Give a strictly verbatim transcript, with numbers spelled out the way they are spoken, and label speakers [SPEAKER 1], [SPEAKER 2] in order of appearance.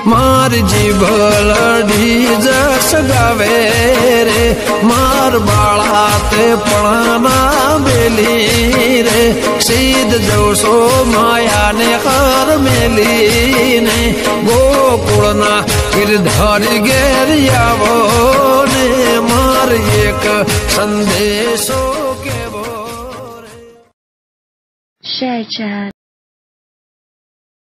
[SPEAKER 1] मार जीभ लड़ी जस गावे रे मार बाळा ते पणाना बेली रे सीध जोशो माया ने कर मेली ने गोकुळना गिरधारी घेर आवो ने मार एक संदेशो केवो रे।
[SPEAKER 2] Share chat.